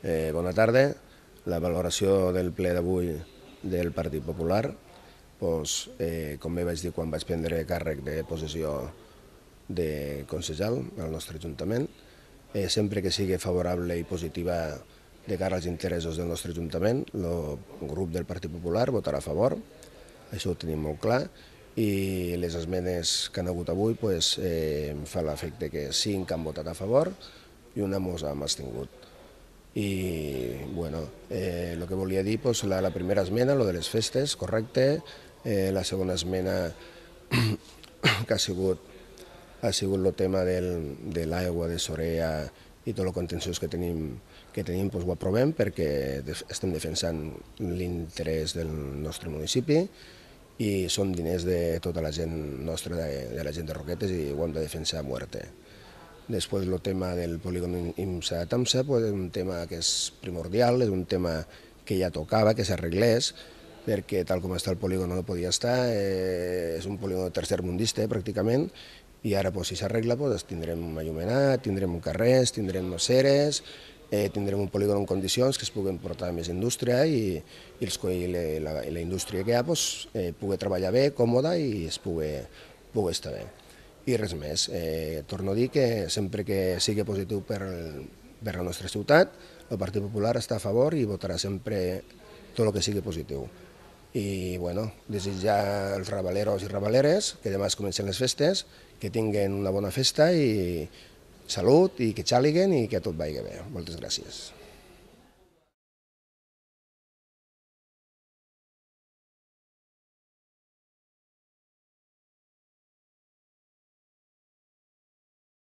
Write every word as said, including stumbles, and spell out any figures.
Eh, bona tarda. La valoració del ple d'avui del Partit Popular, doncs, eh, com bé vaig dir quan vaig prendre càrrec de possessió de concejal al nostre Ajuntament, eh, sempre que sigui favorable i positiva de cara als interessos del nostre Ajuntament, el grup del Partit Popular votarà a favor, això ho tenim molt clar, i les esmenes que han hagut avui doncs, eh, em fa l'efecte que cinc han votat a favor i una mos hem abstingut. I bueno, eh, el que volia dir, doncs, la, la primera esmena, lo de les festes, correcte, eh, la segona esmena que ha sigut, ha sigut el tema del, de l'aigua de Sorea i tot el contenciós que tenim, que tenim doncs ho aprovem perquè estem defensant l'interès del nostre municipi i són diners de tota la gent nostra, de, de la gent de Roquetes, i ho hem de defensar a muerte. Després el tema del polígon IMSA-TAMSA és un tema que és primordial, és un tema que ja tocava, que s'arreglés, perquè tal com està el polígon no podia estar, eh, és un polígon tercermundista pràcticament, i ara si s'arregla tindrem un allumenat, tindrem un carrers, tindrem ceres, eh, tindrem un polígon en condicions que es puguen portar més indústria i, i, els, i la, la indústria que hi ha pues, eh, pugui treballar bé, còmoda i es pugui, pugui estar bé. I res més, eh, torno a dir que sempre que sigui positiu per, per la nostra ciutat, el Partit Popular està a favor i votarà sempre tot el que sigui positiu. I bueno, desitjar als rabaleros i rabaleres que demà es comencen les festes, que tinguen una bona festa i salut i que xàliguen i que tot vagi bé. Moltes gràcies.